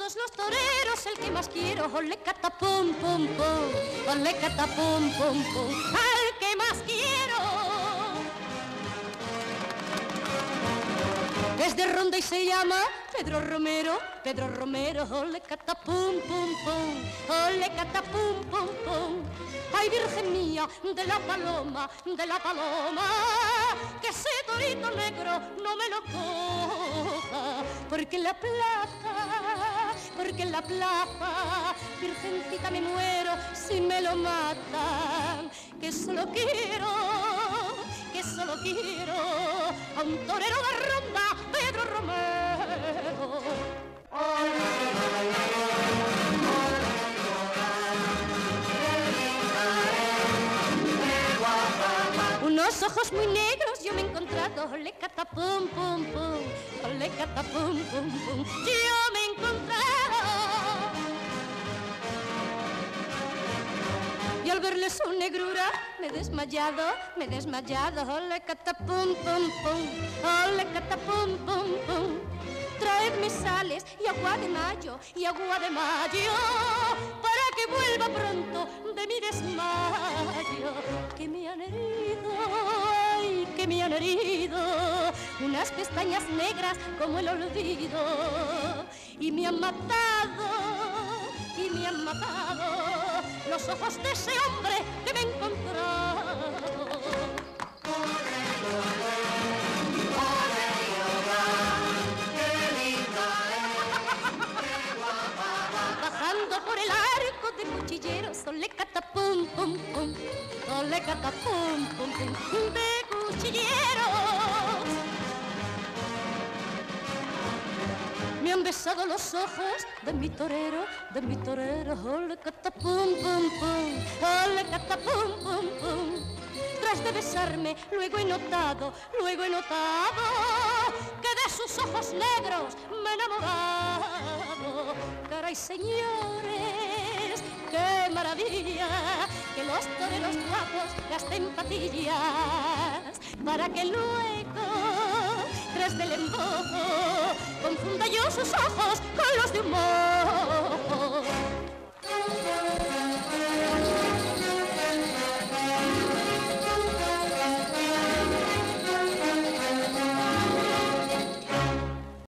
todos los toreros el que más quiero, ole catapum pum pum, ole catapum pum pum, al que más quiero. Es de Ronda y se llama Pedro Romero, ole catapum pum pum, ole catapum pum pum. Ay, Virgen mía, de la paloma, que ese torito negro no me lo coja, porque en la plaza, Virgencita, me muero si me lo matan, que solo quiero a un torero de Ronda, Pedro Romero. Unos ojos muy negros yo me he encontrado, ole catapum pum pum, ole catapum pum pum, yo me he encontrado. Y al verle su negrura me he desmayado, ole catapum pum pum, ole catapum pum pum. Traedme sales y agua de mayo, para que vuelva pronto de mi desmayo, que me han herido, ay, que me han herido, unas pestañas negras como el olvido, y me han matado, los ojos de ese hombre que me he encontrado. Bajando por el arco de cuchilleros, ole catapum pum pum, ole catapum pum pum, de cuchilleros. Me han besado los ojos de mi torero, ole catapum pum pum, ole catapum pum pum. Tras de besarme, luego he notado que de sus ojos negros me he enamorado. Caray, señores, qué maravilla que los toreros guapos gasten patillas, para que luego, tras del embozo, confunda yo sus ojos con los de un mozo.